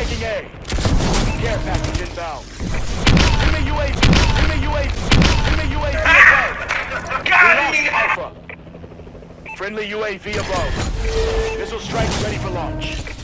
taking A. Care package inbound. Enemy UAV. Enemy UAV. Enemy UAV above. Got him! Alpha. Friendly UAV above. Missile strike ready for launch.